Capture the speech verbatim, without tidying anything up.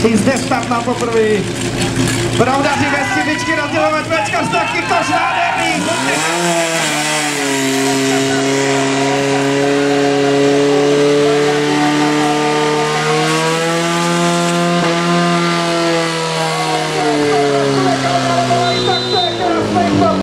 Hluboký zde start na poprvé. Broudaři bez chybičky, rozdělovat večka, taky koš nádherný.